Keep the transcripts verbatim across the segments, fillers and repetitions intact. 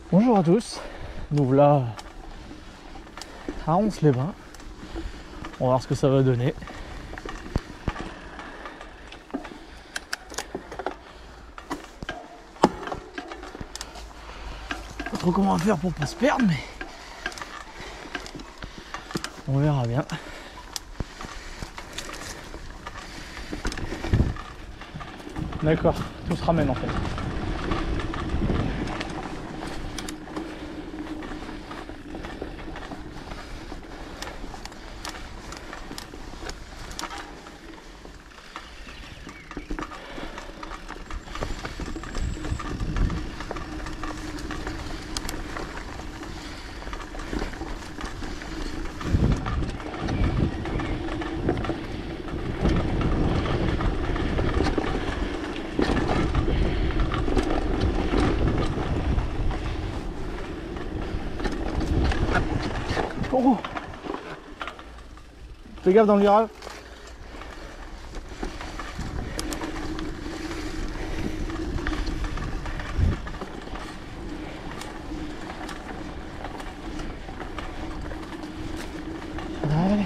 Bonjour à tous, nous voilà à Ronces-les-Bains. On va voir ce que ça va donner. Pas trop comment faire pour pas se perdre, mais on verra bien. D'accord, tout se ramène en fait. Oh, fais gaffe dans le virage. Allez.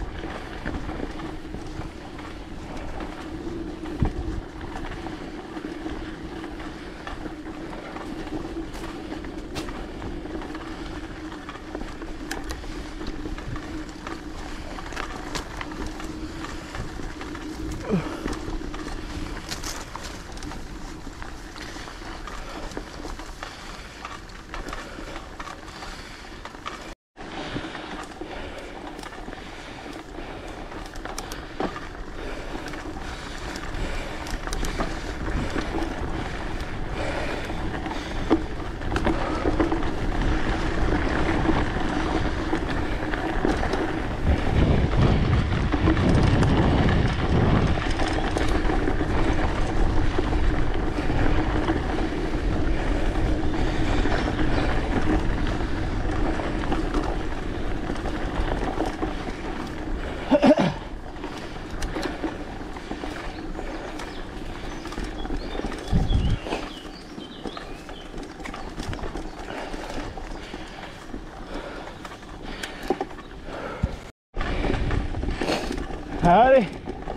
Allez.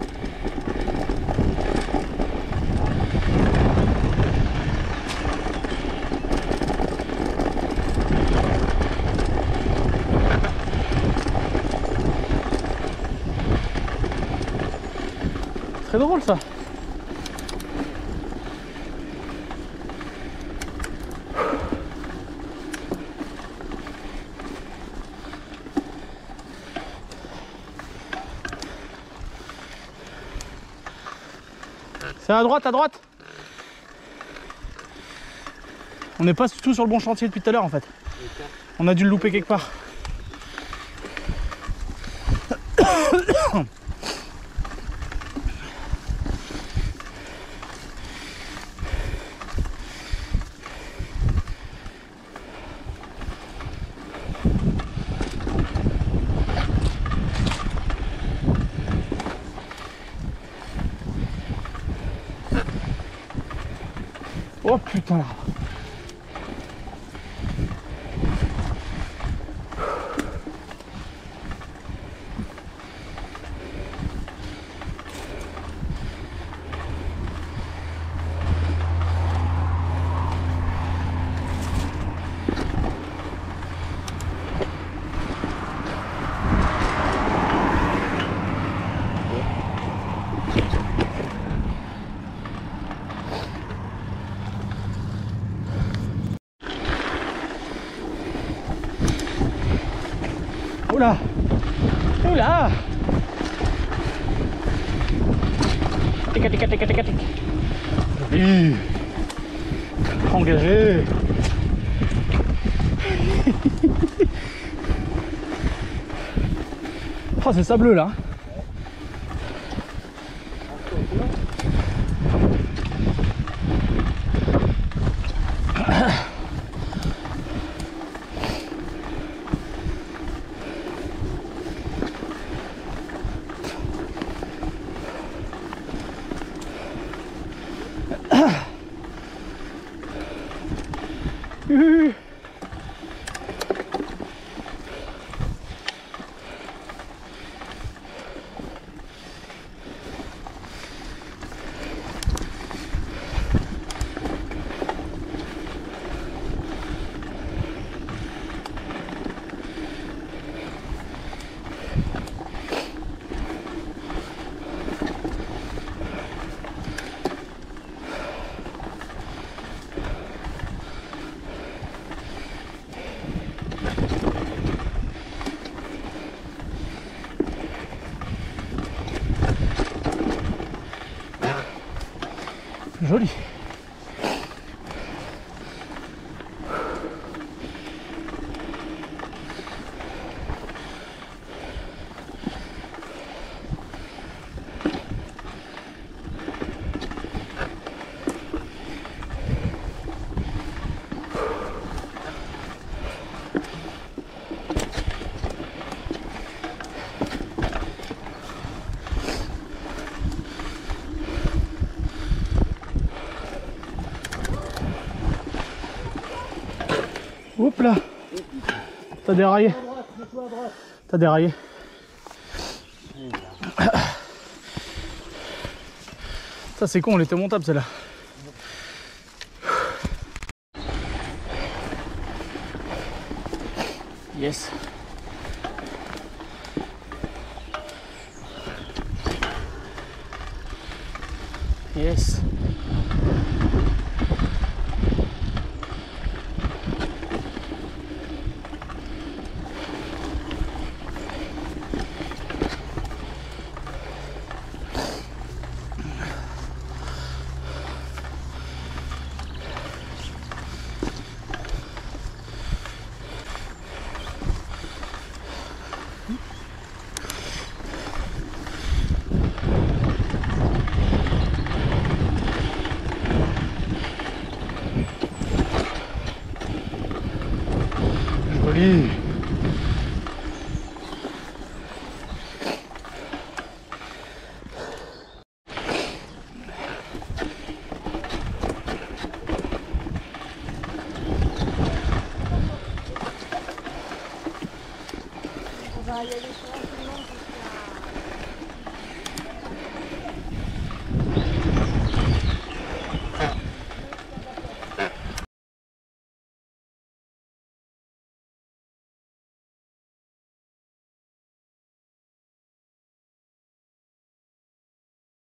Très drôle ça. C'est à droite, à droite. On n'est pas tout sur le bon chantier depuis tout à l'heure en fait. On a dû le louper quelque part. Oh putain. Oula. Oula. Tic tic tic tic tic. Oui. Engagé. Oh, c'est sableux là. Joli. Oups là, t'as déraillé. T'as déraillé. Ça c'est con, elle était montable celle-là. Yes. Yes. Joli.